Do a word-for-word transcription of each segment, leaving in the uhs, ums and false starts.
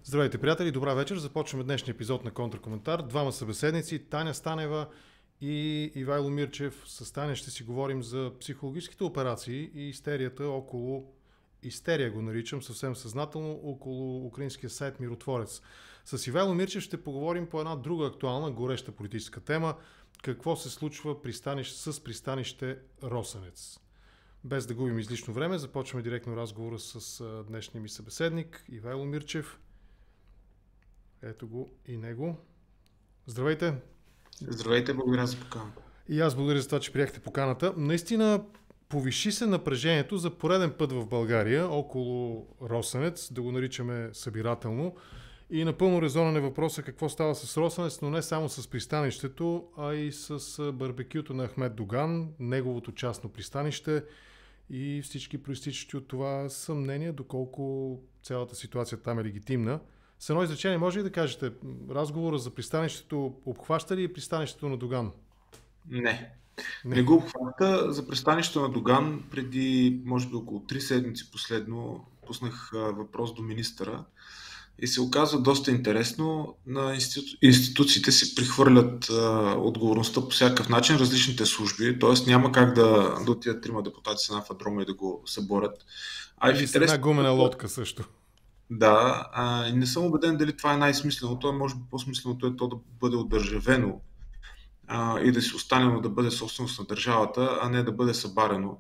Здравейте, приятели! Добра вечер! Започваме днешния епизод на Контракоментар. Двама събеседници, Таня Станева и Ивайло Мирчев. С Таня ще си говорим за психологическите операции и истерията около, истерия го наричам съвсем съзнателно, около украинския сайт Миротворец. С Ивайло Мирчев ще поговорим по една друга актуална, гореща политическа тема. Какво се случва пристанищ, с пристанище Росенец? Без да губим излишно време, започваме директно разговора с днешния ми събеседник Ивайло Мирчев. Ето го и него. Здравейте! Здравейте, благодаря за поканата. И аз благодаря за това, че приехте поканата. Наистина повиши се напрежението за пореден път в България около Росенец, да го наричаме събирателно. И напълно резонен е въпроса какво става с Росенец, но не само с пристанището, а и с барбекюто на Ахмед Доган, неговото частно пристанище и всички проистичащи от това съмнения, доколко цялата ситуация там е легитимна. С едно изречение, може ли да кажете, разговора за пристанището обхваща ли и пристанището на Доган? Не. Не, не го обхваща. За пристанището на Доган преди, може би, около три седмици последно пуснах въпрос до министъра и се оказва доста интересно. На институ... институциите си прихвърлят а, отговорността по всякакъв начин, различните служби, т.е. няма как да, да отидат трима депутати с една фадрома и да го съборят. А и с една гумена лодка също. Да, а, не съм убеден дали това е най-смисленото, а може би по-смисленото е то да бъде одържавено а, и да си остане да бъде собственост на държавата, а не да бъде събарено.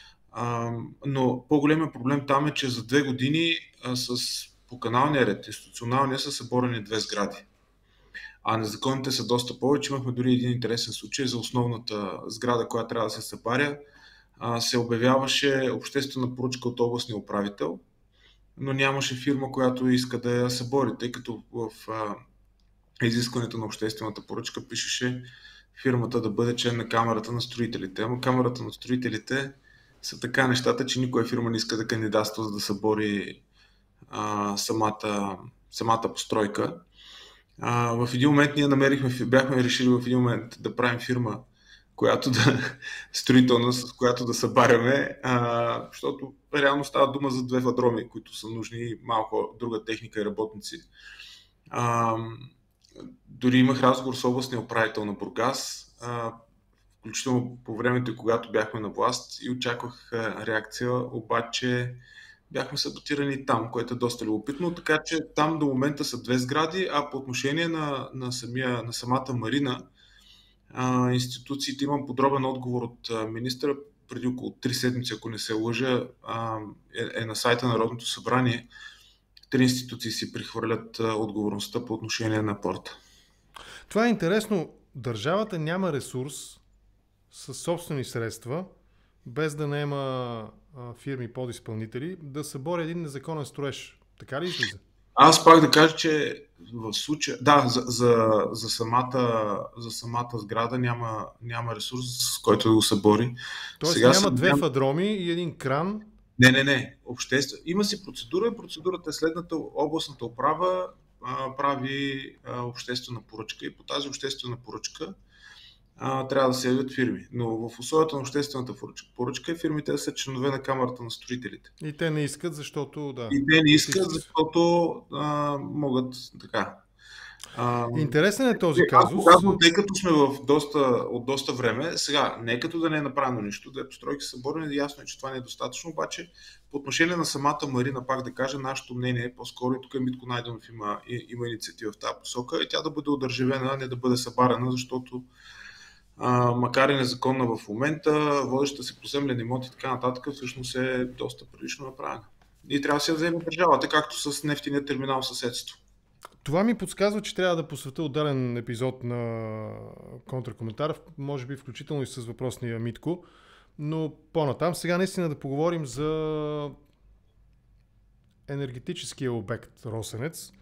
А, но по-големият проблем там е, че за две години а, с, по каналния ред, институционалния, са съборени две сгради. А незаконните са доста повече. Имахме дори един интересен случай за основната сграда, която трябва да се събаря. А, се обявяваше обществена поръчка от областния управител, но нямаше фирма, която иска да я събори, тъй като в а, изискването на обществената поръчка пишеше фирмата да бъде член на камерата на строителите. Ама камерата на строителите са така нещата, че никоя фирма не иска да кандидатства, за да събори а, самата, самата постройка. А, в един момент ние намерихме, бяхме решили в един момент да правим фирма, която да строителна, с която да събаряме, а, защото реално става дума за две фадроми, които са нужни, малко друга техника и работници. А, дори имах разговор с областния управител на Бургас, а, включително по времето, когато бяхме на власт, и очаквах а, реакция, обаче бяхме саботирани там, което е доста любопитно, така че там до момента са две сгради, а по отношение на, на, самия, на самата марина, Uh, институциите, имам подробен отговор от uh, министъра преди около три седмици, ако не се лъжа, uh, е, е на сайта на Народното събрание. Три институции си прихвърлят uh, отговорността по отношение на порта. Това е интересно. Държавата няма ресурс със собствени средства, без да наема uh, фирми подизпълнители, да събори един незаконен строеж. Така ли излиза? Аз пак да кажа, че в случая, да, за, за, за, самата, за самата сграда няма, няма ресурс, с който да го събори. Тоест Сега няма съм... две фадроми и един кран? Не, не, не. Обществен. Има си процедура и процедурата е следната. Областната управа а, прави а, обществена поръчка и по тази обществена поръчка а, трябва да се явят фирми. Но в условията на обществената поръчка фирмите са членове на камерата на строителите. И те не искат, защото... Да. И те не искат, защото а, могат така. А, Интересен е този казус. Казвам, тъй като сме в доста, от доста време, сега, не като да не е направено нищо, да е постройки съборени, ясно е, че това не е достатъчно, обаче по отношение на самата марина, пак да кажа, нашето мнение е по-скоро, и тук Митко Найденов има, има инициатива в тази посока, и тя да бъде одържавена, а не да бъде събарена, защото а, макар и незаконна в момента, водеща се поземлен имот и така нататък, всъщност е доста прилично направена. И трябва да се вземе държавата, както с нефтения терминал в съседство. Това ми подсказва, че трябва да посветя отделен епизод на контракоментар, може би включително и с въпросния Митко, но по-натам. Сега наистина да поговорим за енергетическия обект Росенец.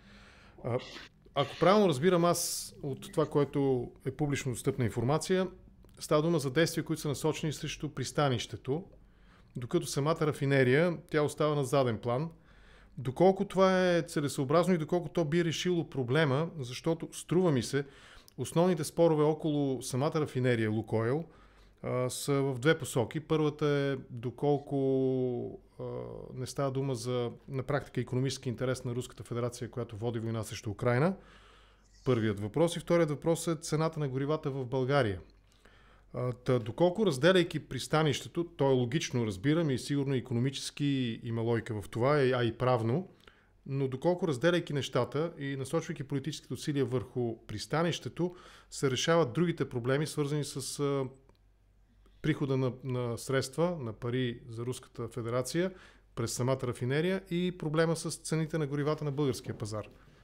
Ако правилно разбирам аз от това, което е публично достъпна информация, става дума за действия, които са насочени срещу пристанището, докато самата рафинерия, тя остава на заден план. Доколко това е целесъобразно и доколко то би решило проблема, защото струва ми се, основните спорове около самата рафинерия Лукойл а, са в две посоки. Първата е доколко а, не става дума за на практика икономически интерес на Руската федерация, която води война срещу Украйна. Първият въпрос. И вторият въпрос е цената на горивата в България. А, та, доколко разделяйки пристанището, то е логично, разбирам, и сигурно икономически има логика в това, а и правно, но доколко разделяйки нещата и насочвайки политическите усилия върху пристанището, се решават другите проблеми, свързани с а, прихода на, на средства, на пари за Руската федерация през самата рафинерия и проблема с цените на горивата на българския пазар.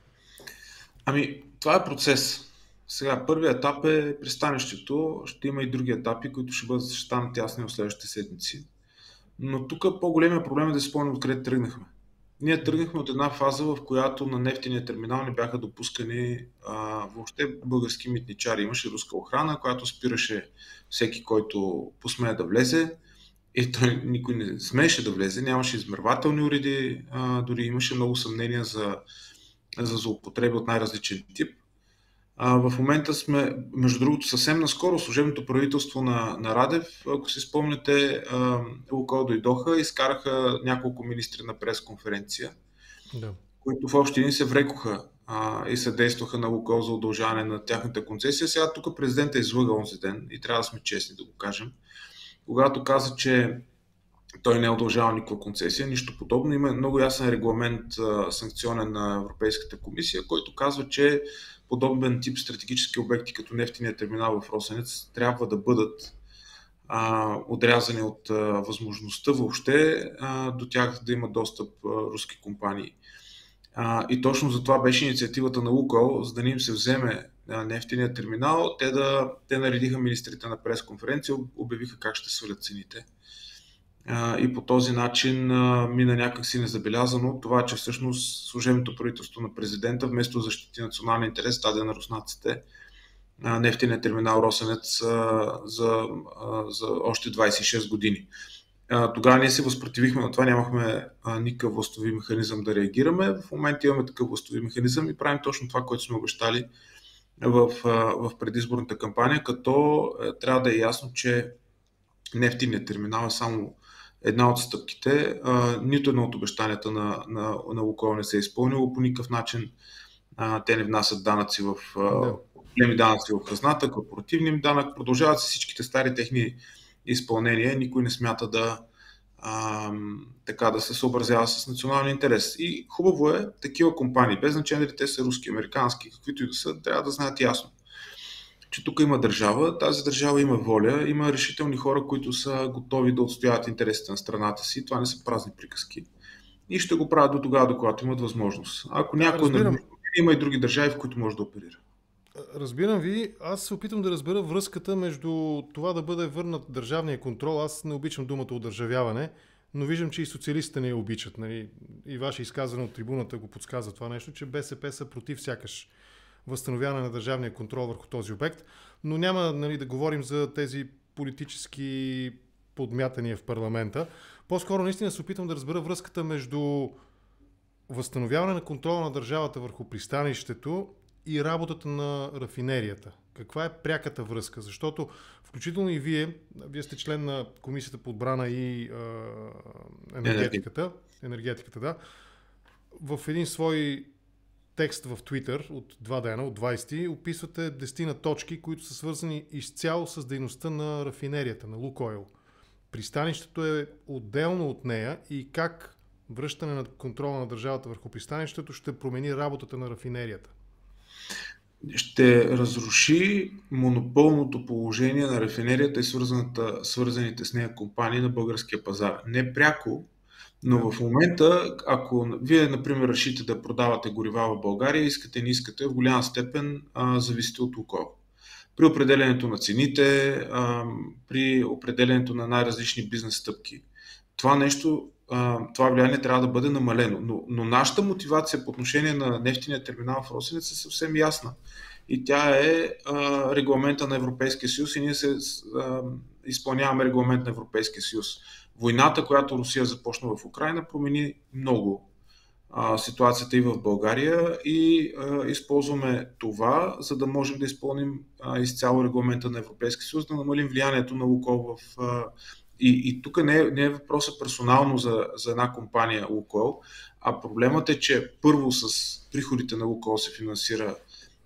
Ами, това е процес. Сега, първият етап е пристанището. Ще има и други етапи, които ще бъдат ще станат ясни в следващите седмици. Но тук по-големия проблем е да си спомним откъде тръгнахме. Ние тръгнахме от една фаза, в която на нефтения терминал не бяха допускани а, въобще български митничари. Имаше руска охрана, която спираше всеки, който посмее да влезе. И той никой не смееше да влезе. Нямаше измервателни уреди, а, дори имаше много съмнения за, за злоупотреби от най-различен тип. А, в момента сме, между другото, съвсем наскоро служебното правителство на, на Радев, ако си спомняте, Лукойл дойдоха и изкараха няколко министри на пресконференция, да. които в общи линии се врекоха а, и съдействаха на Лукойл за удължаване на тяхната концесия. Сега тук президентът е излъга онзи ден и трябва да сме честни да го кажем. Когато каза, че той не е удължава никаква концесия, нищо подобно. Има много ясен регламент а, санкционен на Европейската комисия, който казва, че подобен тип стратегически обекти, като нефтения терминал в Росенец, трябва да бъдат а, отрязани от а, възможността въобще а, до тях да има достъп а, руски компании. А, и точно за това беше инициативата на Лукойл, за да не им се вземе а, нефтения терминал. Те, да, те наредиха министрите на пресконференция, обявиха как ще свалят цените. Uh, и по този начин uh, мина някакси незабелязано това, че всъщност служебното правителство на президента вместо да защити националния интерес даде на руснаците uh, нефтения терминал Росенец uh, за, uh, за още двайсет и шест години. Uh, тогава ние се възпротивихме на това, нямахме uh, никакъв властови механизъм да реагираме. В момента имаме такъв властови механизъм и правим точно това, което сме обещали в, uh, в предизборната кампания, като uh, трябва да е ясно, че нефтеният терминал е само една от стъпките. А, нито едно от обещанията на, на, на Лукойл не се е изпълнило. По никакъв начин а, те не внасят данъци в да. големи данъци в хазната, корпоративни данък. Продължават се всичките стари техни изпълнения. Никой не смята да, а, така, да се съобразява с националния интерес. И хубаво е такива компании, без значение дали те са руски, американски, каквито и да са, трябва да знаят ясно, че тук има държава, тази държава има воля, има решителни хора, които са готови да отстояват интересите на страната си. Това не са празни приказки. И ще го правят до тогава, до когато имат възможност. Ако някой не има и други държави, в които може да оперира. Разбирам ви. Аз се опитам да разбера връзката между това да бъде върнат държавния контрол. Аз не обичам думата удържавяване, но виждам, че и социалистите не я обичат. Нали? И ваше изказване от трибуната го подсказва това нещо, че БСП са против сякаш възстановяване на държавния контрол върху този обект, но няма, нали, да говорим за тези политически подмятания в парламента. По-скоро наистина се опитвам да разбера връзката между възстановяване на контрола на държавата върху пристанището и работата на рафинерията. Каква е пряката връзка? Защото включително и вие, вие сте член на Комисията по отбрана и е, енергетиката, енергетиката, да, в един свой текст в Twitter от два дена, от двайсети, описвате десетина точки, които са свързани изцяло с дейността на рафинерията, на Лукойл. Пристанището е отделно от нея и как връщане на контрола на държавата върху пристанището ще промени работата на рафинерията? Ще разруши монополното положение на рафинерията и свързаните с нея компании на българския пазар. Не пряко, но в момента, ако вие, например, решите да продавате горива в България, искате, не искате, в голяма степен а, зависите от Лукойл. При определенето на цените, а, при определенето на най-различни бизнес стъпки. Това нещо, а, това влияние трябва да бъде намалено. Но, но нашата мотивация по отношение на нефтения терминал в Росенец е съвсем ясна. И тя е а, регламента на Европейския съюз и ние се а, изпълняваме регламент на Европейския съюз. Войната, която Русия започна в Украйна, промени много а, ситуацията и в България и а, използваме това, за да можем да изпълним а, изцяло регламента на Европейския съюз, да намалим влиянието на Лукойл в... А, и, и тук не е, не е въпросът персонално за, за една компания Лукойл, а проблемът е, че първо с приходите на Лукойл се финансира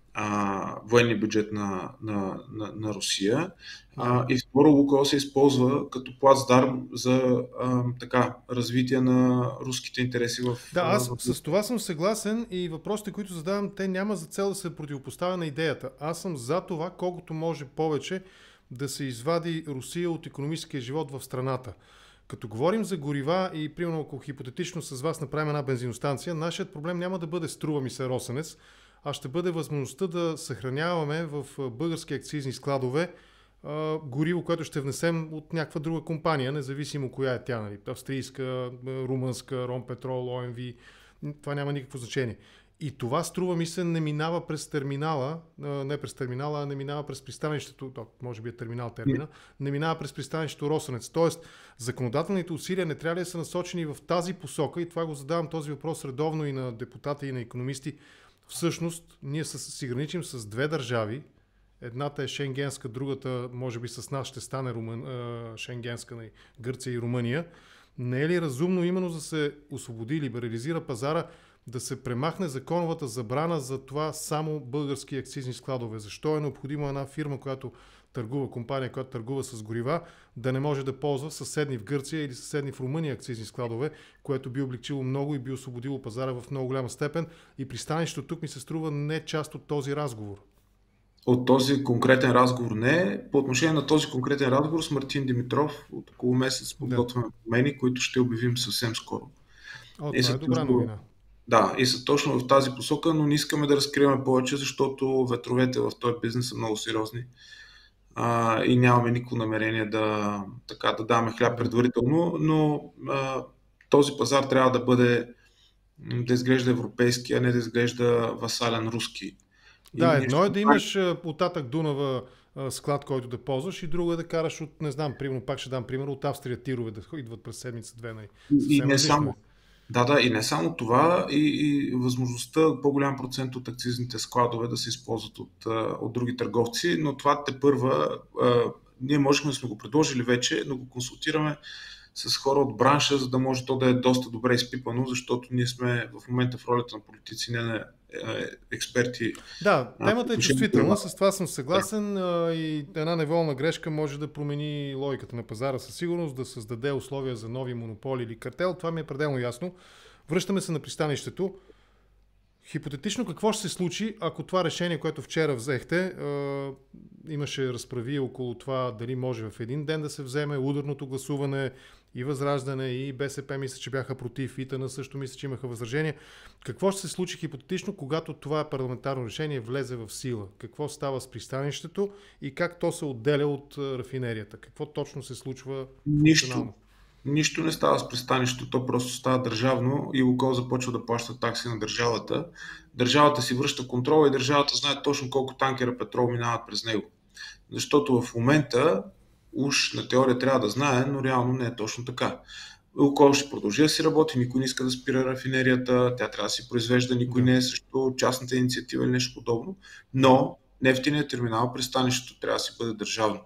а, военния бюджет на, на, на, на Русия. А, и второ, Лукойл се използва като плацдарм за а, така, развитие на руските интереси в... Да, аз в... с това съм съгласен и въпросите, които задавам, те няма за цел да се противопоставя на идеята. Аз съм за това, колкото може повече да се извади Русия от икономическия живот в страната. Като говорим за горива и, примерно, ако хипотетично с вас направим една бензиностанция, нашият проблем няма да бъде струва ми се Росенец, а ще бъде възможността да съхраняваме в български акцизни складове а, гориво, което ще внесем от някаква друга компания, независимо коя е тя, нали? Австрийска, румънска, Ромпетрол, О М В, това няма никакво значение. И това, струва ми се, не минава през терминала, не през терминала, а не минава през пристанището, може би е терминал термина, не минава през пристанището Росенец. Тоест, законодателните усилия не трябва да са насочени в тази посока, и това го задавам този въпрос редовно и на депутати, и на икономисти. Всъщност, ние си граничим с две държави. Едната е шенгенска, другата може би с нас ще стане Румън, шенгенска, на Гърция и Румъния. Не е ли разумно именно да се освободи и либерализира пазара, да се премахне законовата забрана за това само български акцизни складове? Защо е необходима една фирма, която търгува, компания, която търгува с горива, да не може да ползва съседни в Гърция или съседни в Румъния акцизни складове, което би облегчило много и би освободило пазара в много голяма степен, и пристанището тук ми се струва не част от този разговор. От този конкретен разговор не. По отношение на този конкретен разговор с Мартин Димитров от около месец подготвяме да. промени, които ще обявим съвсем скоро. О, това е добра новина. Да, и са точно в тази посока, но не искаме да разкриваме повече, защото ветровете в този бизнес са много сериозни а, и нямаме никакво намерение да, така, да даваме хляб предварително, но а, този пазар трябва да бъде, да изглежда европейски, а не да изглежда васален руски. Да, и едно е да имаш оттатък Дунава склад, който да ползваш, и друго е да караш от, не знам, примерно, пак ще дам пример, от Австрия тирове да идват през седмица-две. Нали. И не само. Да, да, и не само това, и, и възможността по-голям процент от акцизните складове да се използват от, от други търговци, но това те първа, а, ние можем да сме го предложили вече, но го консултираме с хора от бранша, за да може то да е доста добре изпипано, защото ние сме в момента в ролята на политици, не на експерти. Да, темата е чувствителна, с това съм съгласен, да. И една неволна грешка може да промени логиката на пазара със сигурност, да създаде условия за нови монополи или картел, това ми е пределно ясно. Връщаме се на пристанището. Хипотетично какво ще се случи, ако това решение, което вчера взехте, е, имаше разправи около това дали може в един ден да се вземе, ударното гласуване, и Възраждане, и Б С П мисля, че бяха против, и ИТН също мисля, че имаха възражения. Какво ще се случи хипотетично, когато това парламентарно решение влезе в сила? Какво става с пристанището и как то се отделя от рафинерията? Какво точно се случва функционално? Нищо не става с пристанището, то просто става държавно и Лукойл започва да плаща такси на държавата. Държавата си връща контрола и държавата знае точно колко танкера петрол минават през него. Защото в момента уж на теория трябва да знае, но реално не е точно така. Лукойл ще продължи да си работи, никой не иска да спира рафинерията, тя трябва да си произвежда, никой не е срещу частната инициатива или нещо подобно, но нефтеният терминал, пристанището трябва да си бъде държавно.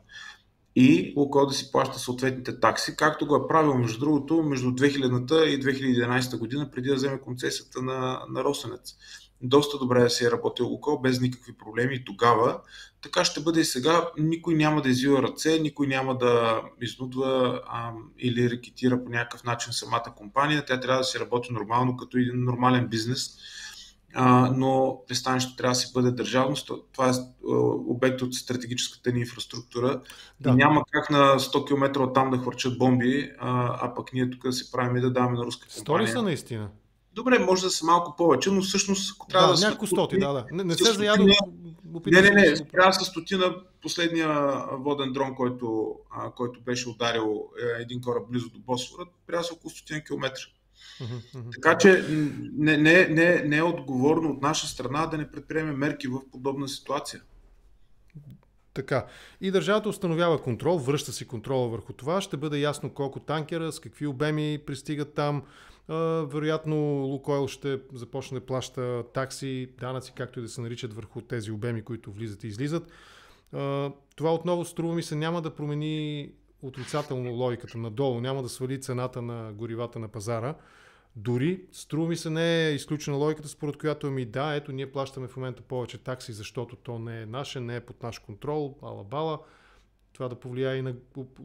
И Лукойл да си плаща съответните такси, както го е правил между другото между две хилядната и две хиляди и единадесета година, преди да вземе концесията на, на Росенец. Доста добре си е работил Лукойл, без никакви проблеми и тогава. Така ще бъде и сега. Никой няма да извива ръце, никой няма да изнудва а, или рекетира по някакъв начин самата компания. Тя трябва да си работи нормално, като един нормален бизнес. А, но пристанището трябва да си бъде държавност. Това е обект от стратегическата ни инфраструктура. Да. И няма как на сто километра от там да хвърчат бомби, а, а пък ние тук да се правим и да даваме на руска компания. Сто ли са наистина? Добре, може да са малко повече, но всъщност ако трябва да, да са... няколко стоти, да, да. Не, не се заядо... Не, не, не, трябва с стотина последния воден дрон, който, а, който беше ударил е, един кораб близо до Босфора, трябва да са около стотина километра. Uh-huh, uh-huh. Така че не, не, не, не е отговорно от наша страна да не предприеме мерки в подобна ситуация. Така. И държавата установява контрол, връща си контрола върху това. Ще бъде ясно колко танкера, с какви обеми пристигат там, а, вероятно Лукойл ще започне да плаща такси, данъци, както и да се наричат върху тези обеми, които влизат и излизат. А, това отново струва ми се няма да промени отрицателно логиката надолу, няма да свали цената на горивата на пазара. Дори, струва ми се, не е изключена логиката, според която ми да, ето ние плащаме в момента повече такси, защото то не е наше, не е под наш контрол, бала-бала. Това да повлияе и на,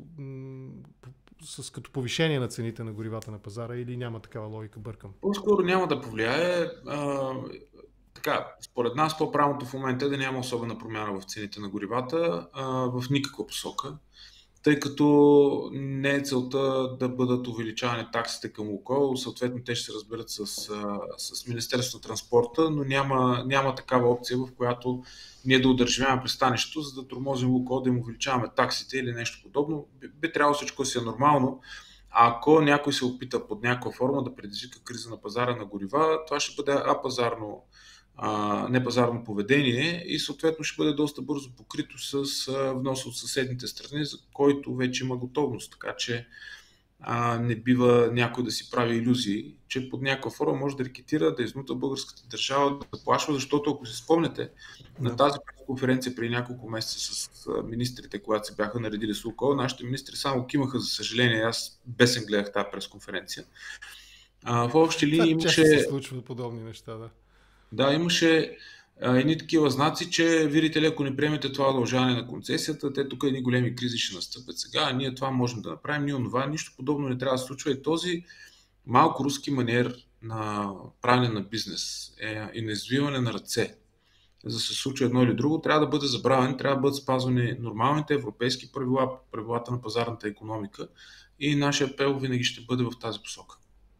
с като повишение на цените на горивата на пазара или няма такава логика, бъркам? По-скоро няма да повлияе. А, така, според нас по-правилното в момента е да няма особена промяна в цените на горивата а, в никаква посока, тъй като не е целта да бъдат увеличавани таксите към Лукойл, съответно те ще се разберат с, с Министерството на транспорта, но няма, няма такава опция, в която ние да удържаваме пристанището, за да тормозим Лукойл, да им увеличаваме таксите или нещо подобно. Би, би трябвало всичко да си е нормално. А ако някой се опита под някаква форма да предизвика криза на пазара на горива, това ще бъде апазарно непазарно поведение и съответно ще бъде доста бързо покрито с внос от съседните страни, за който вече има готовност. Така че а, не бива някой да си прави илюзии, че под някаква форма може да рекетира, да изнута българската държава, да плашва, защото ако си спомнете, на тази конференция преди няколко месеца с министрите, когато се бяха наредили с Лукойл, нашите министри само кимаха, за съжаление, аз бесен гледах тази пресконференция. А, в общи линии имаше... Често се случват подобни неща, да. Да, имаше а, едни такива знаци, че видите ли, ако не приемете това удължаване на концесията, те тук едни големи кризи ще настъпят сега, а ние това можем да направим, ние онова, нищо подобно не трябва да се случва и този малко руски маниер на правене на бизнес е, и на извиване на ръце, за да се случи едно или друго, трябва да бъде забравен, трябва да бъдат спазвани нормалните европейски правила, правилата на пазарната икономика и нашия апел винаги ще бъде в тази посока.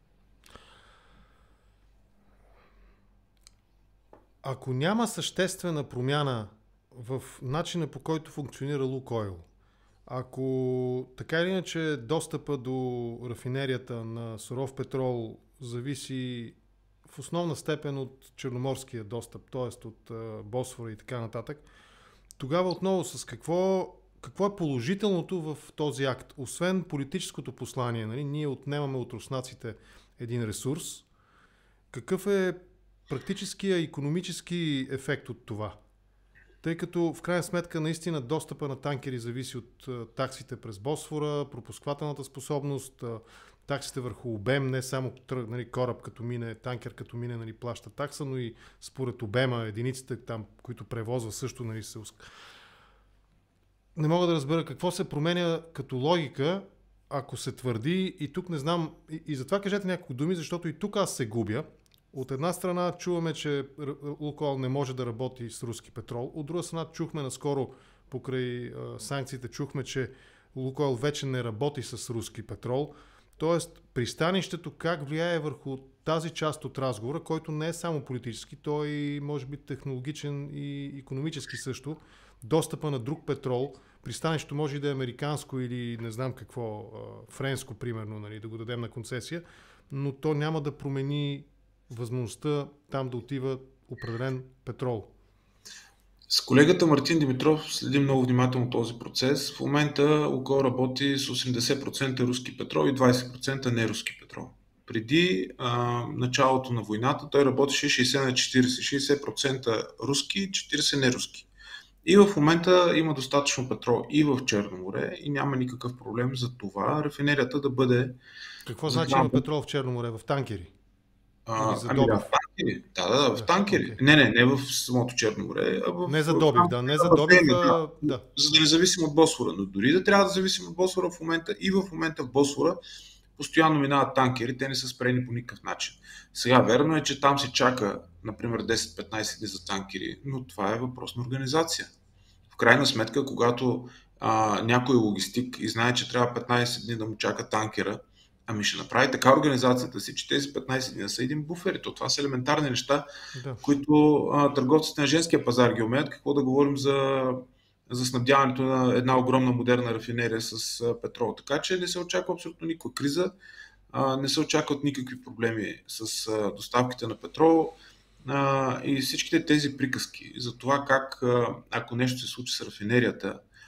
Ако няма съществена промяна в начина, по който функционира Лукойл, ако така или иначе достъпа до рафинерията на суров петрол зависи в основна степен от черноморския достъп, т.е. от Босфора и така нататък, тогава отново с какво, какво е положителното в този акт? Освен политическото послание, нали, ние отнемаме от руснаците един ресурс, какъв е практическия икономически ефект от това? Тъй като в крайна сметка наистина достъпа на танкери зависи от таксите през Босфора, пропусквателната способност, таксите върху обем, не само нали, кораб като мине, танкер като мине нали, плаща такса, но и според обема, единиците там, които превозва също нали, се... Не мога да разбера какво се променя като логика, ако се твърди, и тук не знам, и, и затова кажете няколко думи, защото и тук аз се губя. От една страна чуваме, че Лукойл не може да работи с руски петрол. От друга страна чухме наскоро покрай а, санкциите, чухме, че Лукойл вече не работи с руски петрол. Тоест, пристанището как влияе върху тази част от разговора, който не е само политически, той може би технологичен и икономически също. Достъпа на друг петрол. Пристанището може и да е американско или не знам какво, а, френско примерно, нали, да го дадем на концесия, но то няма да промени възможността там да отива определен петрол. С колегата Мартин Димитров следим много внимателно този процес. В момента Лукойл работи с осемдесет процента руски петрол и двадесет процента неруски петрол. Преди а, началото на войната той работеше шейсет на четиридесет. шейсет процента руски, четиридесет неруски. И в момента има достатъчно петрол и в Черно море и няма никакъв проблем за това рафинерията да бъде... Какво значи има петрол в Черно море? В танкери? А, ами да, в танкери. Да, да, да, в танкери. Okay. Не, не, не в самото Черно море, а в... Не за добив, да, не за добив, да, да. За да не зависим от Босфора. Но дори да трябва да зависим от Босфора в момента и в момента в Босфора постоянно минават танкери, те не са спрени по никакъв начин. Сега, верно е, че там се чака, например, десет-петнадесет дни за танкери, но това е въпрос на организация. В крайна сметка, когато а, някой логистик и знае, че трябва петнадесет дни да му чака танкера, ами ще направи така организацията си, че тези петнадесет дни са един буфер. То това са елементарни неща, да. които а, търговците на женския пазар ги умеят. Какво да говорим за, за снабдяването на една огромна модерна рафинерия с а, петрол. Така че не се очаква абсолютно никаква криза, а, не се очакват никакви проблеми с а, доставките на петрол а, и всичките тези приказки за това как, а, ако нещо се случи с рафинерията,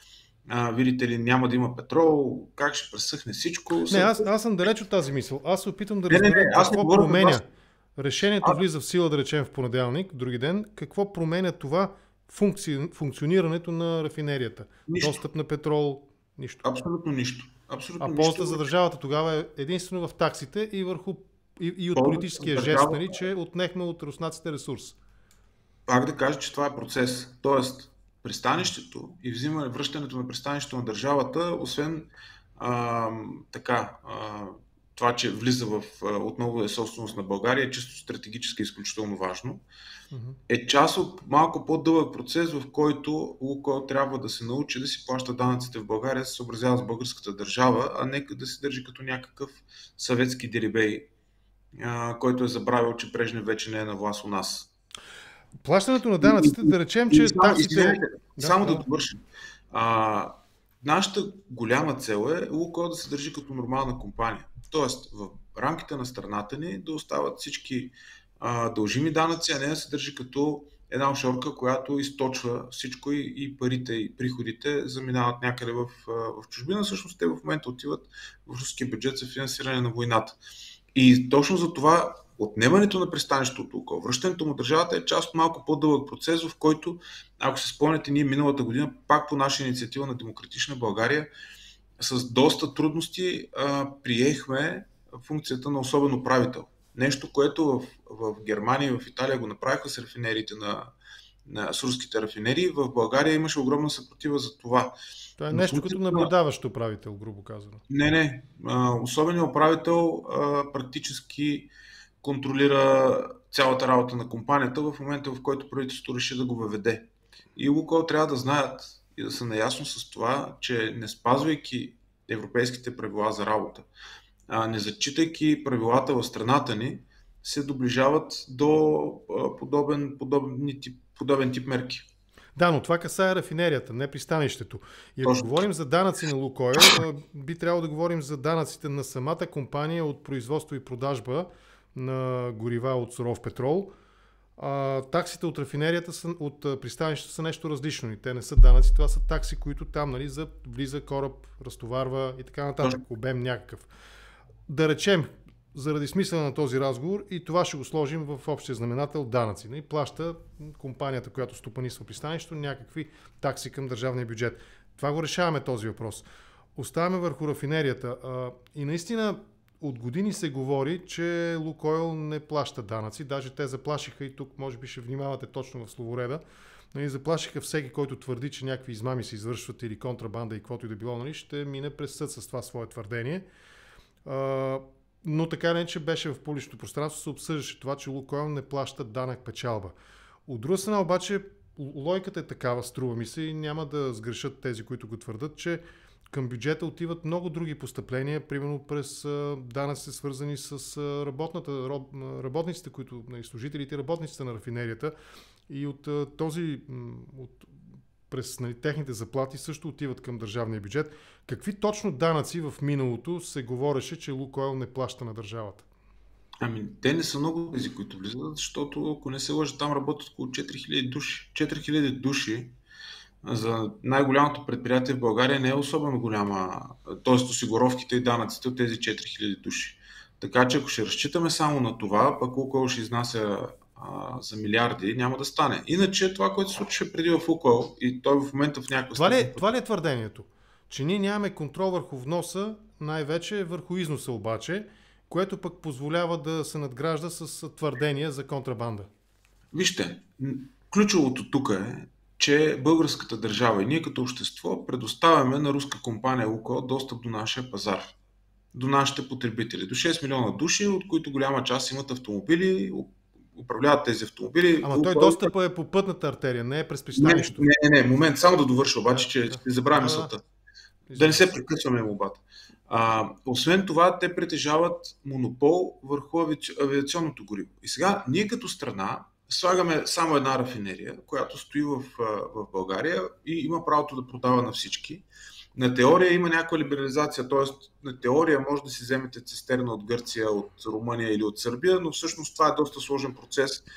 а, видите ли, няма да има петрол, как ще пресъхне всичко. Не, аз, аз съм далеч от тази мисъл. Аз се опитам да Не, не, разбера не, аз не какво говоря за променя. вас. Решението А, влиза в сила, да речем, в понеделник, други ден. Какво променя това функци... функционирането на рафинерията? нищо. Достъп на петрол, нищо. Абсолютно нищо. А Абсолютно ползата нищо. за държавата тогава е единствено в таксите и върху и, и от Ползата политическия за жест, държавата, нали, че отнехме от руснаците ресурс. пак да кажа, че това е процес. Тоест, пристанището и взимане, връщането на пристанището на държавата, освен а, така, а, това, че влиза в а, отново е собственост на България, е чисто стратегически изключително важно, Мгм. е част от малко по-дълъг процес, в който Лукойл трябва да се научи да си плаща данъците в България, да се съобразява с българската държава, а не да се държи като някакъв съветски дерибей, а, който е забравил, че Брежнев вече не е на власт у нас. Плащането на И, и, данъците, да речем, и че само, таксите... извинете, Да, само да да. довършим. А, нашата голяма цел е Лукойл да се държи като нормална компания. Тоест, в рамките на страната ни да остават всички а, дължими данъци, а не да се държи като една офшорка, която източва всичко и, и парите и приходите заминават някъде в, в чужбина. Всъщност те в момента отиват в руския бюджет за финансиране на войната. И точно за това отнемането на пристанището от Лукойл, връщането му държавата е част от малко по-дълъг процес, в който, ако се спомняте, ние миналата година, пак по наша инициатива на Демократична България, с доста трудности а, приехме функцията на особен управител. Нещо, което в, в Германия и в Италия го направиха с рафинериите на, на с руските рафинерии. В България имаше огромна съпротива за това. Това е Но нещо функцията като наблюдаващ управител, грубо казано. Не, не. А, особеният управител а, практически контролира цялата работа на компанията в момента, в който правителството реши да го въведе. И Лукойл трябва да знаят и да са наясно с това, че не спазвайки европейските правила за работа, а не зачитайки правилата в страната ни, се доближават до а, подобен, подобен, тип, подобен тип мерки. Да, но това касае рафинерията, не пристанището. И ако Точно. говорим за данъци на Лукойл, би трябвало да говорим за данъците на самата компания от производство и продажба на горива от суров петрол. А, таксите от рафинерията са, от пристанището са нещо различно. И те не са данъци, това са такси, които там, нали, за влиза кораб, разтоварва и така нататък, обем някакъв. Да речем, заради смисъла на този разговор, и това ще го сложим в общия знаменател данъци. И плаща компанията, която стопанисва пристанището, някакви такси към държавния бюджет. Това го решаваме този въпрос. Оставаме върху рафинерията. И наистина от години се говори, че Лукойл не плаща данъци. Даже те заплашиха, и тук може би ще внимавате точно в словореда, нали, заплашиха всеки, който твърди, че някакви измами се извършват или контрабанда и каквото и да било, нали, ще мине през съд с това свое твърдение. Но така не, че беше в публичното пространство, се обсъждаше това, че Лукойл не плаща данък печалба. От друга страна обаче логиката е такава, струва ми се, и няма да сгрешат тези, които го твърдат, че към бюджета отиват много други постъпления, примерно през данъците, свързани с работната, работниците, които, служителите и работниците на рафинерията, и от този, от, през, нали, техните заплати също отиват към държавния бюджет. Какви точно данъци в миналото се говореше, че Лукойл не плаща на държавата? Ами, те не са много тези, които влизат, защото, ако не се лъжа, там работят около четири хиляди души. четири хиляди души за най-голямото предприятие в България не е особено голяма, т.е. осигуровките и данъците от тези четири хиляди души. Така че, ако ще разчитаме само на това, пък Лукойл ще изнася а, за милиарди, няма да стане. Иначе това, което се случваше преди в Лукойл, и той в момента в някакъв това, ли, това ли е твърдението? Че ние нямаме контрол върху вноса, най-вече върху износа обаче, което пък позволява да се надгражда с твърдения за контрабанда? Вижте, ключовото тук е, че българската държава и ние като общество предоставяме на руска компания Лукойл достъп до нашия пазар, до нашите потребители, до шест милиона души, от които голяма част имат автомобили, управляват тези автомобили. Ама той достъпа е по пътната артерия, не е през пристанището. Не, не, не, момент, само да довърша обаче, че да, ще забравя мисълта. Да, да не се прекъсваме молбата. А, освен това, те притежават монопол върху авиаци... авиационното гориво. И сега, ние като страна слагаме само една рафинерия, която стои в, в България и има правото да продава на всички. На теория има някаква либерализация, т.е. на теория може да си вземете цистерна от Гърция, от Румъния или от Сърбия, но всъщност това е доста сложен процес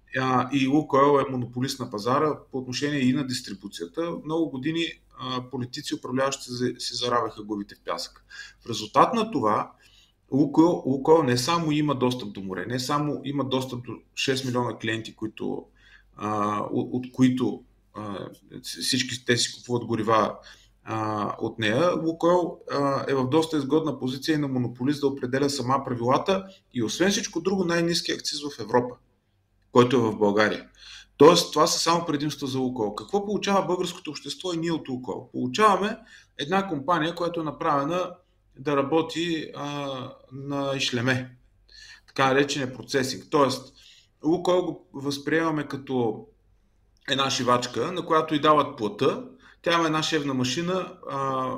а, и Лукойл е монополист на пазара по отношение и на дистрибуцията. Много години а, политици, управляващи се, се заравяха главите в пясък. В резултат на това Лукойл, Лукойл не само има достъп до море, не само има достъп до шест милиона клиенти, които, а, от, от които а, всички те си купуват горива а, от нея. Лукойл а, е в доста изгодна позиция и на монополист да определя сама правилата и освен всичко друго най-низки акциз в Европа, който е в България. Тоест, това са само предимства за Лукойл. Какво получава българското общество и ние от Лукойл? Получаваме една компания, която е направена да работи а, на ишлеме, така наречения процесинг. Тоест, Лукойл го възприемаме като една шивачка, на която й дават плата, тя има една шевна машина, а, а,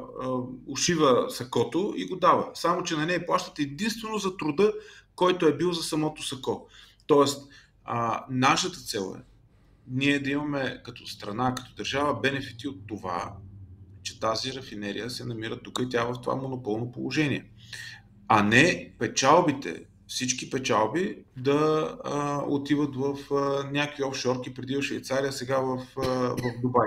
ушива сакото и го дава. Само, че на нея плащат единствено за труда, който е бил за самото сако. Тоест, а, нашата цел е ние да имаме като страна, като държава бенефити от това, че тази рафинерия се намира тук и тя в това монополно положение. А не печалбите, всички печалби да а, отиват в а, някакви офшорки, преди в Швейцария, сега в, а, в Дубай.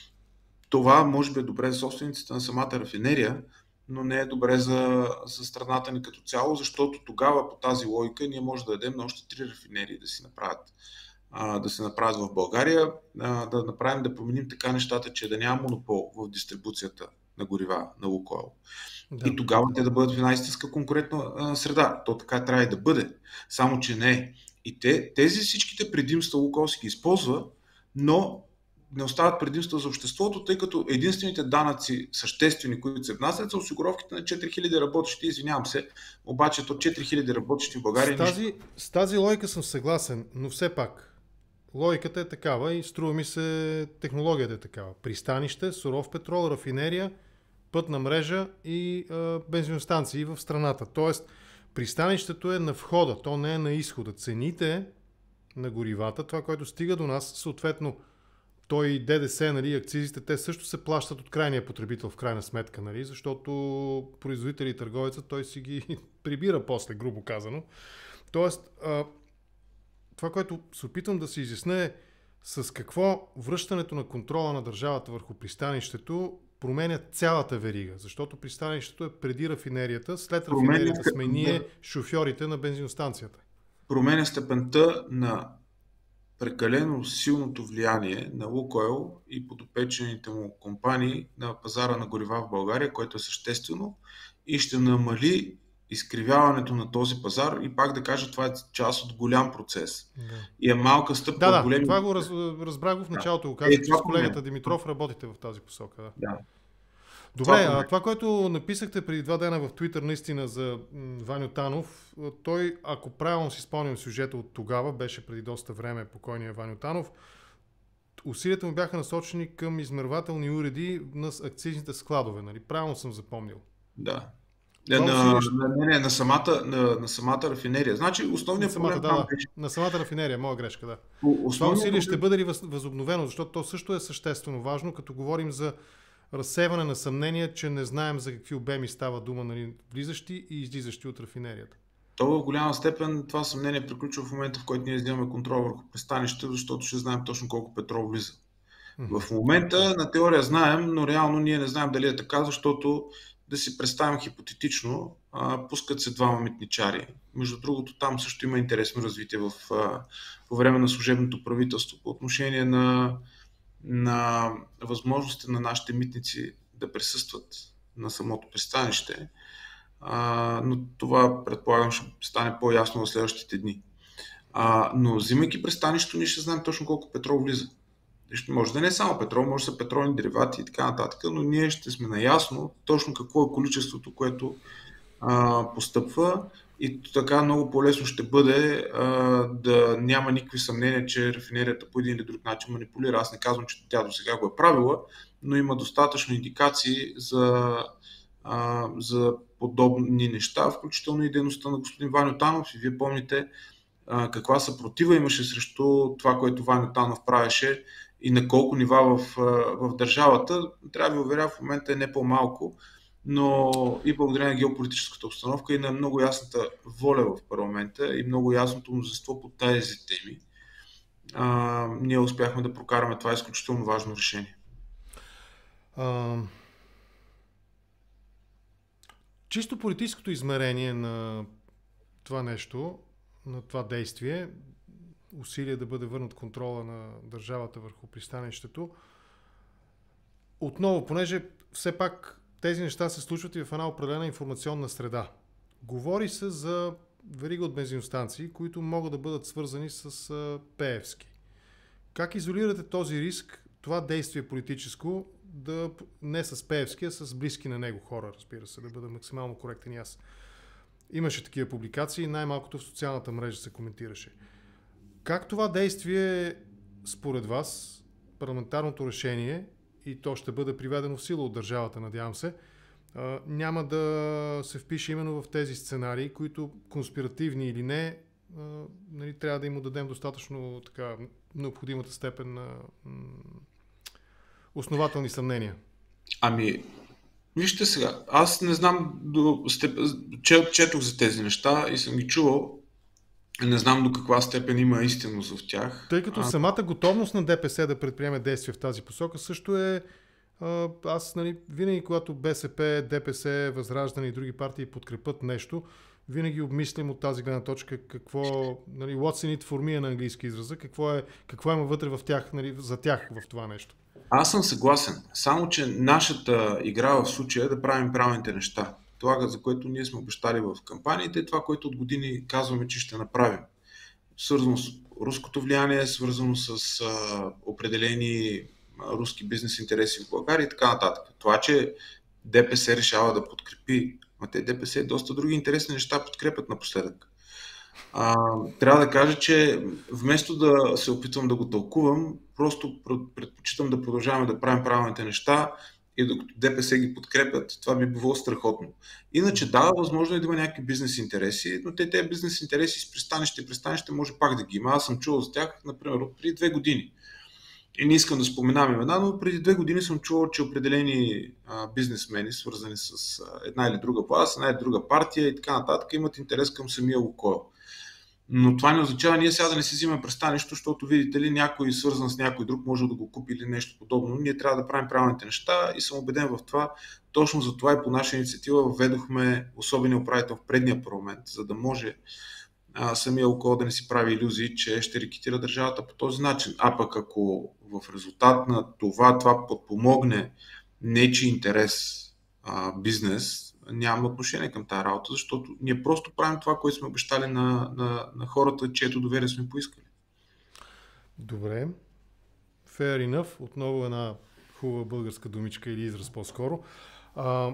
Това може би е добре за собствениците на самата рафинерия, но не е добре за, за страната ни като цяло, защото тогава по тази логика ние може да дадем на още три рафинерии да си направят да се направят в България, да направим, да променим така нещата, че да няма монопол в дистрибуцията на горива на Лукойл. Да. И тогава те да бъдат в една истинска конкурентна среда. То така трябва и да бъде. Само, че не е. И те, тези всичките предимства Лукойл си ги използва, но не остават предимства за обществото, тъй като единствените данъци съществени, които се внасят, са осигуровките на четири хиляди работещи. Извинявам се, обаче то четири хиляди работещи в България. С тази, с тази логика съм съгласен, но все пак логиката е такава и струва ми се технологията е такава. Пристанище, суров петрол, рафинерия, пътна мрежа и а, бензиностанции в страната. Тоест, пристанището е на входа, то не е на изхода. Цените на горивата, това, което стига до нас, съответно, той ДДС, нали, акцизите, те също се плащат от крайния потребител в крайна сметка, нали, защото производители и търговецът, той си ги прибира после, грубо казано. Тоест, а, това, което се опитвам да се изясня е с какво връщането на контрола на държавата върху пристанището променя цялата верига. Защото пристанището е преди рафинерията, след рафинерията сме ние шофьорите на бензиностанцията. Променя степента на прекалено силното влияние на Лукойл и подопечените му компании на пазара на горива в България, което е съществено и ще намали изкривяването на този пазар и пак да кажа, това е част от голям процес. Да. И е малка стъпка да, от големи... Да, това го раз, разбрах го в началото, го казах, че с колегата Димитров работите в тази посока. Да. Да. Добре, това, а това, което написахте преди два дена в Twitter наистина за Ваньо Танов, той, ако правилно си спомням сюжета от тогава, беше преди доста време покойния Ваньо Танов, усилията му бяха насочени към измервателни уреди на акцизните складове, нали? Правилно съм запомнил. Да. На, на, не, не, на, самата, на, на самата рафинерия. Значи основният самата, проблем да, беше... На самата рафинерия, моя грешка, да. Основният това усилие проблем... ще бъде ли въз, възобновено, защото то също е съществено важно, като говорим за разсейване на съмнения, че не знаем за какви обеми става дума, нали, влизащи и излизащи от рафинерията. То в голяма степен това съмнение приключва в момента, в който ние издимаме контрол върху пристанището, защото ще знаем точно колко петрол влиза. Mm-hmm. В момента на теория знаем, но реално ние не знаем дали е така, защото да си представим хипотетично, а, пускат се двама митничари. Между другото, там също има интересно развитие в, а, по време на служебното правителство по отношение на, на възможностите на нашите митници да присъстват на самото пристанище. А, но това, предполагам, ще стане по-ясно в следващите дни. А, но взимайки пристанището, ние ще знаем точно колко петрол влиза. Може да не е само петрол, може да са петролни деривати и така нататък, но ние ще сме наясно точно какво е количеството, което а, постъпва и така много по-лесно ще бъде а, да няма никакви съмнения, че рафинерията по един или друг начин манипулира. Аз не казвам, че тя до сега го е правила, но има достатъчно индикации за, а, за подобни неща, включително и дейността на господин Ваньо Танов. И вие помните а, каква съпротива имаше срещу това, което Ваньо Танов правеше и на колко нива в, в държавата. Трябва да ви уверя, в момента е не по-малко, но и благодарение на геополитическата обстановка и на много ясната воля в парламента и много ясното мнозинство по тези теми, а, ние успяхме да прокараме това изключително важно решение. А, чисто политическото измерение на това нещо, на това действие, усилие да бъде върнат контрола на държавата върху пристанището, отново, понеже все пак тези неща се случват и в една определена информационна среда. Говори се за верига от бензиностанции, които могат да бъдат свързани с Пеевски. Как изолирате този риск, това действие политическо, да не с Пеевски, а с близки на него хора, разбира се, да бъда максимално коректен и аз. Имаше такива публикации, най-малкото в социалната мрежа се коментираше. Как това действие, според вас, парламентарното решение, и то ще бъде приведено в сила от държавата, надявам се, няма да се впише именно в тези сценарии, които конспиративни или не, нали, трябва да им дадем достатъчно така, необходимата степен на м- основателни съмнения? Ами, вижте сега, аз не знам, до степ... четох за тези неща и съм ги чувал. Не знам до каква степен има истинност в тях. Тъй като а... самата готовност на ДПС да предприеме действия в тази посока също е... Аз, нали, винаги, когато БСП, ДПС, Възраждане и други партии подкрепят нещо, винаги обмислим от тази гледна точка какво... Нали, what's in it for me е на английски израза, какво, е, какво има вътре в тях, нали, за тях в това нещо. Аз съм съгласен. Само, че нашата игра в случая е да правим правилните неща. Това, за което ние сме обещали в кампаниите, това, което от години казваме, че ще направим. Свързано с руското влияние, свързано с а, определени а, руски бизнес интереси в България и така нататък. Това, че ДПС решава да подкрепи, а те ДПС доста други интересни неща подкрепят напоследък. А, трябва да кажа, че вместо да се опитвам да го тълкувам, просто предпочитам да продължаваме да правим правилните неща и докато ДПС ги подкрепят, това би било страхотно. Иначе да, възможно е да има някакви бизнес интереси, но те тези бизнес интереси с пристанище и пристанище може пак да ги има. Аз съм чувал за тях, например, от преди две години. И не искам да споменавам имена, но преди две години съм чувал, че определени а, бизнесмени, свързани с а, една или друга власт, една или друга партия и така нататък, имат интерес към самия Лукойл. Но това не означава ние сега да не си взимаме пристанище, защото видите ли някой свързан с някой друг може да го купи или нещо подобно. Ние трябва да правим правилните неща и съм убеден в това. Точно за това и по наша инициатива введохме особения управител в предния парламент, за да може а, самия Лукойл да не си прави илюзии, че ще рекетира държавата по този начин. А пък ако в резултат на това, това подпомогне нечи интерес, а, бизнес, нямаме отношение към тази работа, защото ние просто правим това, което сме обещали на, на, на хората, чието доверие сме поискали. Добре. Fair enough. Отново една хубава българска думичка или израз по-скоро. А,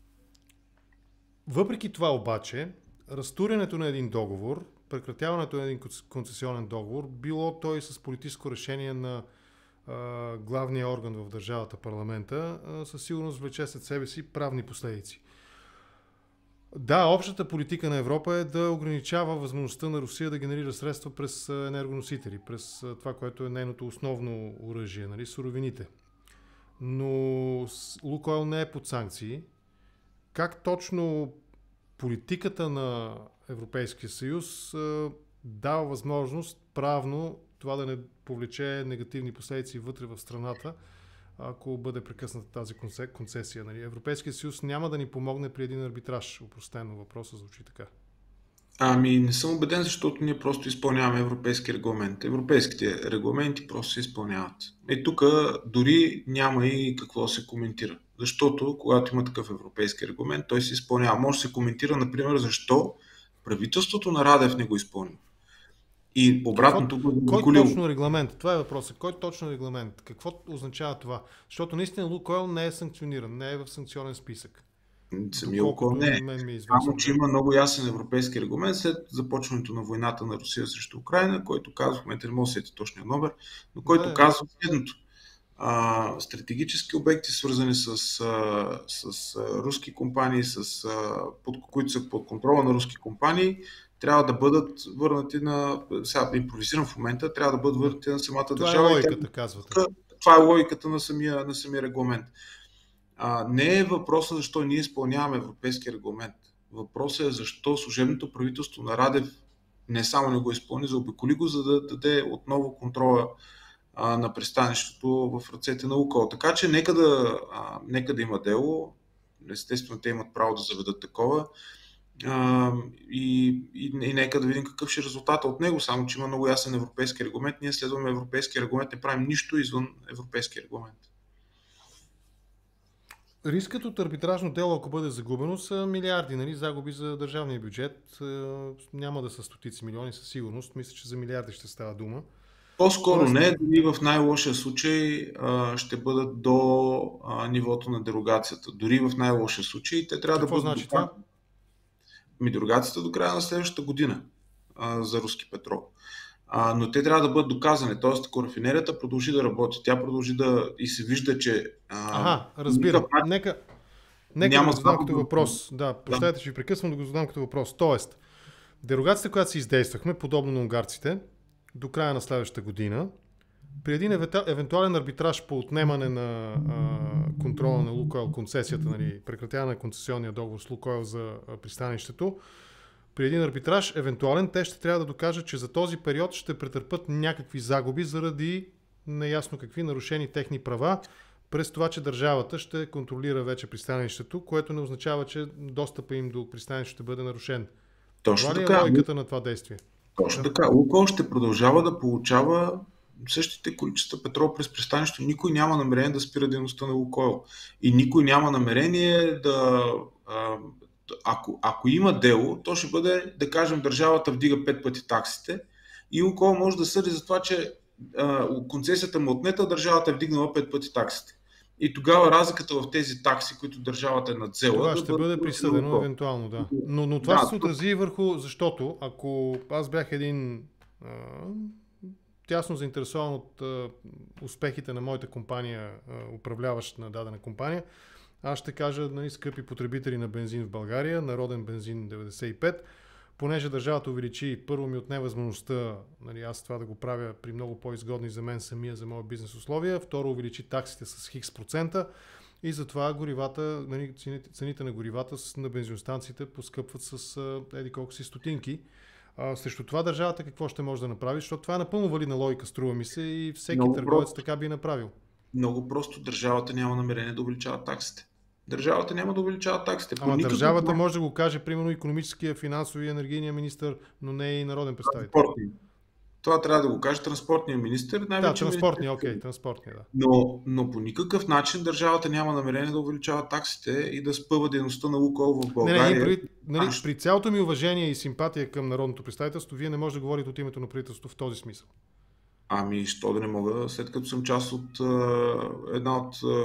въпреки това обаче, разтурянето на един договор, прекратяването на един концесионен договор, било той с политическо решение на а, главния орган в държавата, парламента, а, със сигурност влече след себе си правни последици. Да, общата политика на Европа е да ограничава възможността на Русия да генерира средства през енергоносители, през това, което е нейното основно оръжие, нали, суровините. Но Лукойл не е под санкции. Как точно политиката на Европейския съюз дава възможност правно това да не повлече негативни последици вътре в страната, ако бъде прекъсната тази концесия? Нали? Европейския съюз няма да ни помогне при един арбитраж. Опростено въпросът звучи така. Ами не съм убеден, защото ние просто изпълняваме европейски регламент. Европейските регламенти просто се изпълняват. И тук дори няма и какво да се коментира. Защото когато има такъв европейски регламент, той се изпълнява. Може да се коментира, например, защо правителството на Радев не го изпълни. И обратното го е Кой точно регламент? Това е въпросът. Кой точно регламент? Какво означава това? Защото наистина Лукойл не е санкциониран, не е в санкционен списък. Самия Лукойл не е. Само, че има много ясен европейски регламент след започването на войната на Русия срещу Украйна, който казва, в момента не може да сети точния номер, но който да, казва следното. А, стратегически обекти, свързани с, а, с а, руски компании, с, а, под, които са под контрола на руски компании, трябва да бъдат върнати на... Сега импровизирам в момента, трябва да бъдат върнати на самата това държава. Това е логиката, казвате. Това е логиката на самия, на самия регламент. А, не е въпросът защо ние изпълняваме европейския регламент. Въпросът е защо служебното правителство на Радев Не само не го изпълни, заобиколи го, за да даде отново контрола а, на пристанището в ръцете на Лукойл. Така че нека да, а, нека да има дело. Естествено, те имат право да заведат такова. А, и, и, и нека да видим какъв ще е резултата от него, само че има много ясен европейски регламент. Ние следваме европейски регламент, не правим нищо извън европейски регламент. Рискът от арбитражно дело, ако бъде загубено, са милиарди, нали? Загуби за държавния бюджет. Няма да са стотици милиони със сигурност. Мисля, че за милиарди ще става дума. По-скоро Тоест... не, дори в най-лошия случай а, ще бъдат до а, нивото на дерогацията. Дори в най-лошия случай те трябва Какво да бъдат... значи това? Ми дерогацията до края на следващата година а, за руски петрол. А, но те трябва да бъдат доказани. Тоест, ако рафинерията продължи да работи, тя продължи да и се вижда, че... А, Ага, разбирам. никакъв... Нека, нека Няма да го задам само като да- въпрос. Да, прощайте, че ви прекъсвам да го задам като въпрос. Тоест, дерогацията, която си издействахме, подобно на унгарците, до края на следващата година, при един евета- евентуален арбитраж по отнемане на а, контрола на Лукойл, концесията, нали, прекратяване на концесионния договор с Лукойл за а, пристанището, при един арбитраж, евентуален, те ще трябва да докажат, че за този период ще претърпят някакви загуби заради неясно какви нарушени техни права, през това, че държавата ще контролира вече пристанището, което не означава, че достъпа им до пристанището ще бъде нарушен. Точно Това ли е така. логиката на това действие? Точно така. Лукойл ще продължава да получава същите количества петрол през пристанището. Никой няма намерение да спира дейността на Лукойл. И никой няма намерение да... А, ако, ако има дело, то ще бъде, да кажем, държавата вдига пет пъти таксите и Лукойл може да съди за това, че а, концесията му отнета, държавата е вдигнала пет пъти таксите. И тогава разликата в тези такси, които държавата е надзела... Това да ще бъде бъде присъдено Лукойл. евентуално, да. Но, но това Да, ще се отрази върху, защото ако аз бях един а, тясно заинтересован от а, успехите на моята компания, а, управляващ на дадена компания, аз ще кажа, нали, скъпи потребители на бензин в България, народен бензин деветдесет и пет, понеже държавата увеличи, първо ми отне възможността, нали, аз това да го правя при много по-изгодни за мен самия, за моя бизнес условия, второ увеличи таксите с хикс процента и затова горивата, нали, цените, цените на горивата на бензиностанциите поскъпват с еди колко си стотинки. А, срещу това държавата какво ще може да направи, защото това е напълно валидна логика, струва ми се, и всеки Много търговец просто. така би направил. Много просто държавата няма намерение да увеличава таксите. Държавата няма да увеличава таксите. По Ама никакъв държавата начин. може да го каже, примерно, икономическия, финансови, енергийния министър, но не и народен представител. Транспортния. Това трябва да го каже транспортния министър. Да, Най-вече транспортния, министър. окей, транспортния, да. Но, но по никакъв начин държавата няма намерение да увеличава таксите и да спъва дейността на Лукойл в Не, България. не, при, нали, Аж- при цялото ми уважение и симпатия към народното представителство, вие не може да говорите от името на правителството в този смисъл. Ами, що да не мога, след като съм част от а, една от а,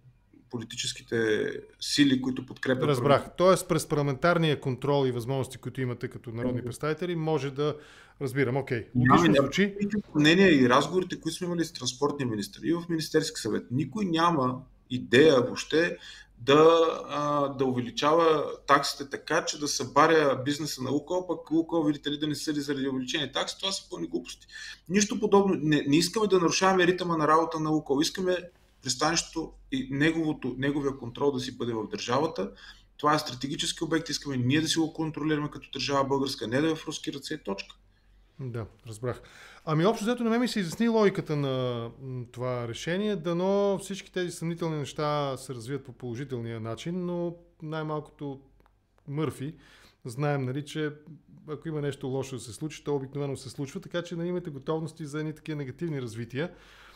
политическите сили, които подкрепят... Разбрах. Тоест, през парламентарния контрол и възможности, които имате като народни представители, може да разбирам. Окей, логично Няма звучи. мнение и разговорите, които сме имали с транспортния министър и в Министерски съвет. Никой няма идея въобще да, а, да увеличава таксите така, че да събаря бизнеса на Лукойл, пък Лукойл, видите ли, да не съди заради увеличение такси. Това са пълни глупости. Нищо подобно. Не, не искаме да нарушаваме ритъма на работа на Лукойл. Искаме пристанището и неговото, неговия контрол да си бъде в държавата. Това е стратегически обект. Искаме ние да си го контролираме като държава българска, не да е в руски ръце. Точка. Да, разбрах. Ами общо взето на мен ми се изясни логиката на м, това решение, дано всички тези съмнителни неща се развият по положителния начин, но най-малкото Мърфи знаем, нали, че ако има нещо лошо да се случи, то обикновено се случва, така че нали, имате готовности за едни такива негативни развития.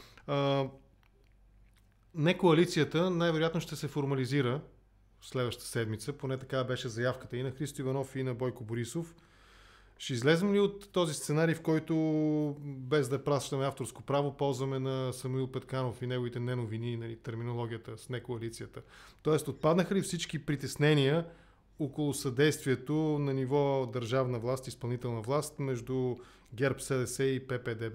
А, не коалицията най-вероятно ще се формализира в следващата седмица, поне така беше заявката и на Христо Иванов, и на Бойко Борисов. Ще излезем ли от този сценарий, в който без да пращаме авторско право, ползваме на Самуил Петканов и неговите неновини, нали, терминологията с некоалицията? Тоест, отпаднаха ли всички притеснения около съдействието на ниво държавна власт, изпълнителна власт между ГЕРБ, СДС и ППДБ?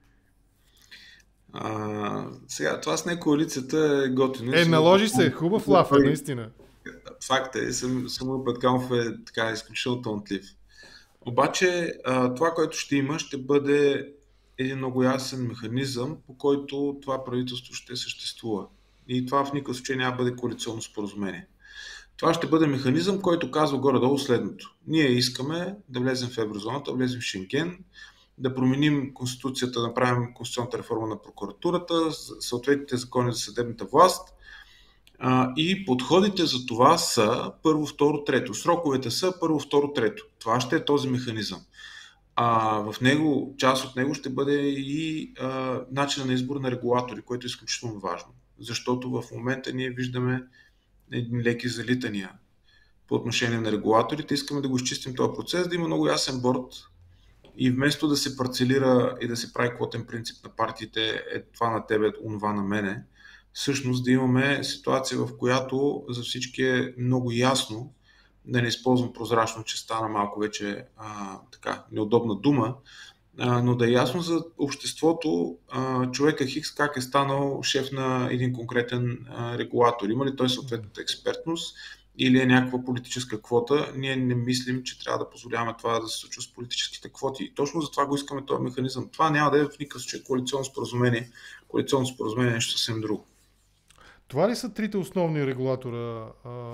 А, сега, това с не коалицията е готино. Е, наложи се, хубав лаф е, наистина. Факт е, Самуил Петканов е така изключително талантлив. Обаче а, това, което ще има, ще бъде един много ясен механизъм, по който това правителство ще съществува. И това в никакъв случай няма да бъде коалиционно споразумение. Това ще бъде механизъм, който казва горе-долу следното. Ние искаме да влезем в еврозоната, да влезем в Шенген, да променим конституцията, да направим конституционната реформа на прокуратурата, съответните закони за съдебната власт. А, и подходите за това са първо, второ, трето. Сроковете са първо, второ, трето. Това ще е този механизъм. А в него, част от него ще бъде и а, начина на избор на регулатори, което е изключително важно. Защото в момента ние виждаме едни леки залитания по отношение на регулаторите. Искаме да го изчистим този процес, да има много ясен борд и вместо да се парцелира и да се прави квотен принцип на партиите, е това на тебе, онова на мене, всъщност да имаме ситуация, в която за всички е много ясно, да не използвам прозрачно, че стана малко вече а, така, неудобна дума, а, но да е ясно за обществото а, човека Хикс как е станал шеф на един конкретен а, регулатор. Има ли той съответната експертност или е някаква политическа квота? Ние не мислим, че трябва да позволяваме това да се случва с политическите квоти. И точно за това го искаме този механизъм. Това няма да е в никакъв случай коалиционно споразумение. Коалиционно споразумение е нещо съвсем друго. Това ли са трите основни регулатора?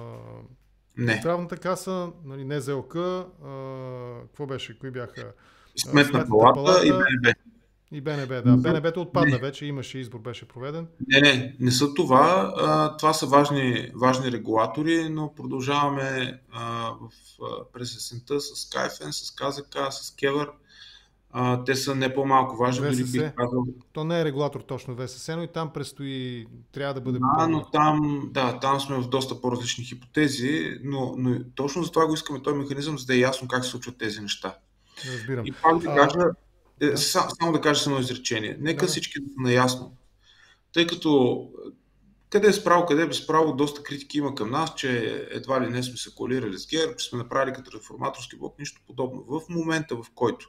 Не. Здравната каса, нали, НЗОК, а, какво беше, кои бяха? Сметна палата и БНБ. И БНБ, да. БНБ-то отпадна не. вече, имаше избор, беше проведен. Не, не, не са това. А, това са важни, важни регулатори, но продължаваме а, в, а, през есента с КФН, с КЗК, с КЕВР. А, те са не по-малко важни. Дори бих казал... То не е регулатор точно ВСС, но и там предстои, трябва да бъде... Да, но там, да, там сме в доста по-различни хипотези, но, но точно за това го искаме този механизъм, за да е ясно как се случват тези неща. Разбирам. И пак да а... кажа, да. само, само да кажа едно изречение. Нека да. всички да са наясно. Тъй като къде е справо, къде е безправо, доста критики има към нас, че едва ли не сме се коалирали с ГЕРБ, че сме направили като реформаторски блок, нищо подобно. В момента, в който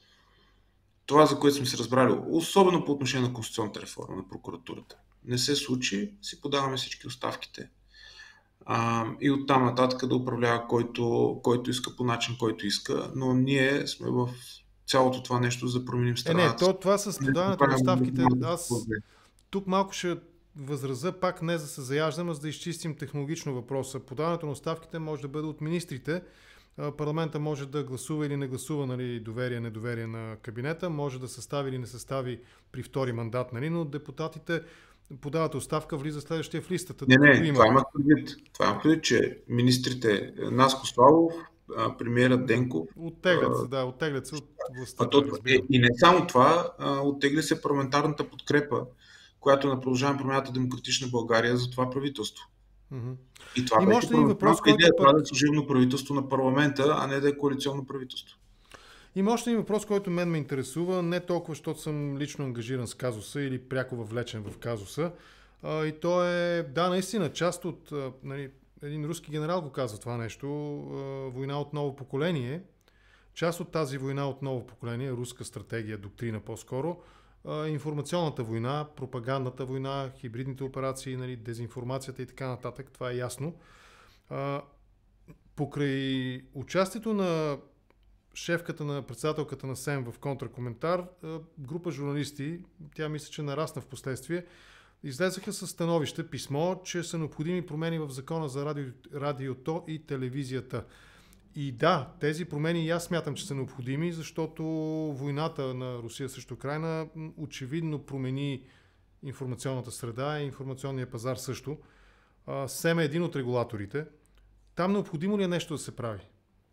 това, за което сме се разбрали, особено по отношение на конституционната реформа на прокуратурата, не се случи, си подаваме всички оставките. А, и оттам нататък да управлява който, който иска по начин, който иска, но ние сме в цялото това нещо, за да променим страната. Е, не, то, това с подаването на оставките, аз тук малко ще възраза, пак не за да се заяждам, а за да изчистим технологично въпроса. Подаването на оставките може да бъде от министрите. Парламента може да гласува или не гласува, нали, доверие, недоверие на кабинета, може да състави или не състави при втори мандат, нали, но депутатите подават оставка, влиза следващия в листата. Не, не, има... това има предвид. Това има предвид, че министрите Наско Славов, премиерът Денков... Оттеглят се, да, оттеглят се от властта. И, и не само това, оттегля се парламентарната подкрепа, която на Продължаваме промяната Демократична България за това правителство. Mm-hmm. И това и беше въпрос, който идея, пък... това да е служебно правителство на парламента, а не да е коалиционно правителство. Има още един въпрос, който мен ме интересува, не толкова, защото съм лично ангажиран с казуса или пряко въвлечен в казуса. А, и то е, да, наистина, част от, а, нали, един руски генерал го казва това нещо, а, война от ново поколение. Част от тази война от ново поколение, руска стратегия, доктрина по-скоро, а, информационната война, пропагандната война, хибридните операции, нали, дезинформацията и така нататък, това е ясно. А, покрай участието на шефката на председателката на СЕМ в контракоментар, група журналисти, тя мисля, че нарасна в последствие, излезаха със становище, писмо, че са необходими промени в закона за радио, радиото и телевизията. И да, тези промени и аз смятам, че са необходими, защото войната на Русия срещу Украйна очевидно промени информационната среда и информационния пазар също. СЕМ е един от регулаторите. Там необходимо ли е нещо да се прави?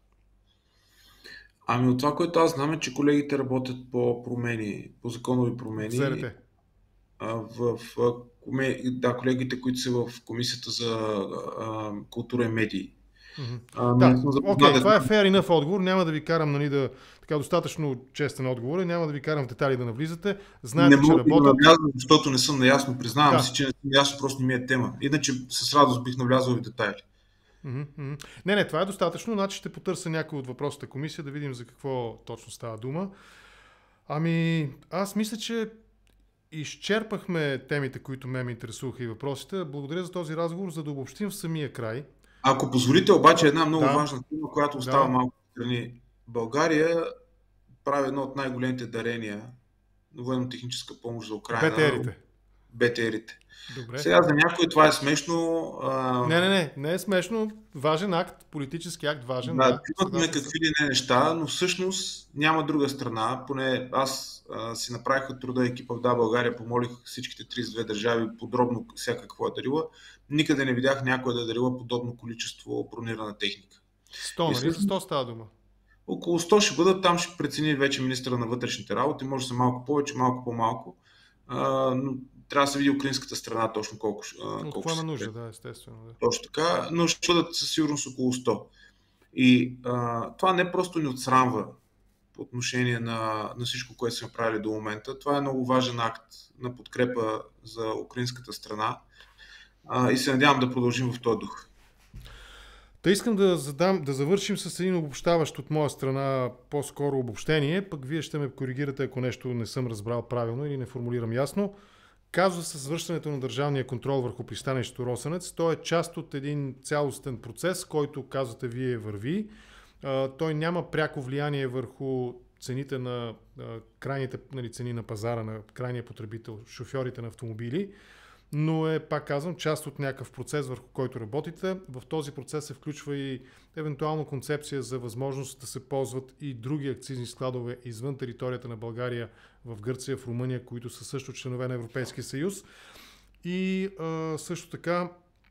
Ами от това, което аз знам, е, че колегите работят по промени, по законови промени. В ЗРТ. В, в, да, колегите, които са в Комисията за а, култура и медии. Mm-hmm. А, да, окей, okay, това е fair enough отговор. Няма да ви карам, нали, да... Така, достатъчно честен отговор. Няма да ви карам в детали да навлизате. Знаете, не че работят. Не мога да навлязам, защото не съм наясно. Признавам да. си, че не съм наясно, просто не ми е тема. Иначе с радост бих навлязал в детайли. Mm-hmm. Не, не, това е достатъчно. Значи ще потърся някой от въпросната комисия, да видим за какво точно става дума. Ами, аз мисля, че изчерпахме темите, които ме ме интересуваха и въпросите. Благодаря за този разговор, за да обобщим в самия край. Ако позволите, обаче една много да. важна тема, която остава да. малко в страни. България прави едно от най-големите дарения на военно-техническа помощ за Украйна. БТР-ите. БТР-ите. Добре. Сега за някой това е смешно. А... Не, не, не, не е смешно. Важен акт, политически акт, важен. Да, Да, имаме какви ли не неща, но всъщност няма друга страна. Поне аз а, си направих от труда екипа в Да, България, помолих всичките тридесет и две държави подробно всяка какво е дарила. Никъде не видях някой да е дарила подобно количество бронирана техника. сто, нали? За сто става дума. Около сто ще бъдат, там ще прецени вече министъра на вътрешните работи, може да са малко повече, малко по-малко. А, но трябва да се види украинската страна точно колко, От колко какво има ще нужда, да, естествено. Да. Точно така, но ще бъдат със сигурност около сто. И а, това не просто ни отсрамва по отношение на, на всичко, което сме правили до момента. Това е много важен акт на подкрепа за украинската страна а, и се надявам да продължим в този дух. Та искам да, задам, да завършим с един обобщаващ от моя страна по-скоро обобщение, пък вие ще ме коригирате, ако нещо не съм разбрал правилно или не формулирам ясно. Казва се свръщането на държавния контрол върху пристанището Росенец. Той е част от един цялостен процес, който, казвате вие, върви. Той няма пряко влияние върху цените на крайните, нали, цени на пазара на крайния потребител, шофьорите на автомобили, но е, пак казвам, част от някакъв процес, върху който работите. В този процес се включва и евентуално концепция за възможност да се ползват и други акцизни складове извън територията на България, в Гърция, в Румъния, които са също членове на Европейския съюз. И а, също така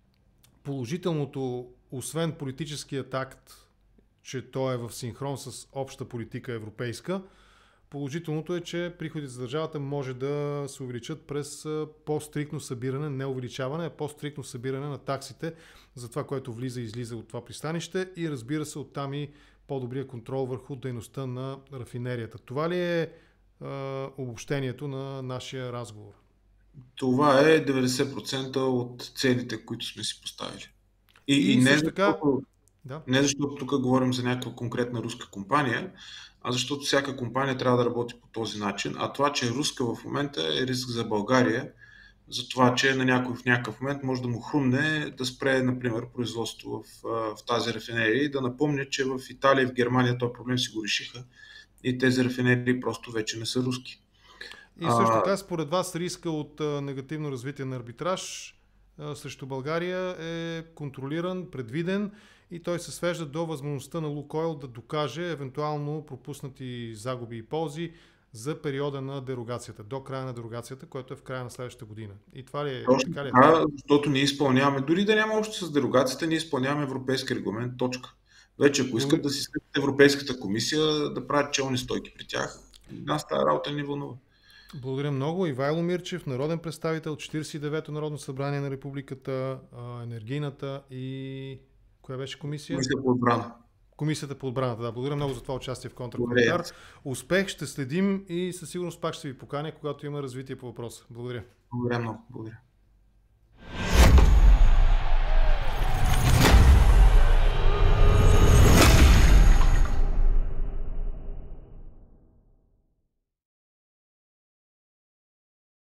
положителното, освен политическият акт, че той е в синхрон с обща политика европейска, положителното е, че приходите за държавата може да се увеличат през по-стриктно събиране, не увеличаване, а по-стриктно събиране на таксите за това, което влиза и излиза от това пристанище и, разбира се, оттам и по-добрия контрол върху дейността на рафинерията. Това ли е, е обобщението на нашия разговор? Това е деветдесет процента от целите, които сме си поставили. И, и, и не, също така... защото, да. не защото тук говорим за някаква конкретна руска компания, а защото всяка компания трябва да работи по този начин. А това, че е руска в момента, е риск за България, за това, че на някой в някакъв момент може да му хрумне да спре, например, производство в, в тази рафинерия и да напомня, че в Италия и в Германия този проблем си го решиха и тези рафинерии просто вече не са руски. И също така, според вас, риска от а, негативно развитие на арбитраж а, срещу България е контролиран, предвиден и той се свежда до възможността на Лукойл да докаже евентуално пропуснати загуби и ползи за периода на дерогацията, до края на дерогацията, което е в края на следващата година. И това ли е? Точно така, ли е? така, защото ние изпълняваме, дори да няма още с дерогацията, ние изпълняваме европейски регламент, точка. Вече ако искат да си следят Европейската комисия, да правят челни стойки при тях, нас тази работа не вълнува. Благодаря много. Ивайло Мирчев, народен представител, четиридесет и девето Народно събрание на Републиката, енергийната и... Коя беше комисия? Комисията по отбрана. Комисията по отбраната, да. Благодаря много за това участие в контркоментар. Успех, ще следим и със сигурност пак ще ви поканя, когато има развитие по въпроса. Благодаря. Благодаря много. Благодаря.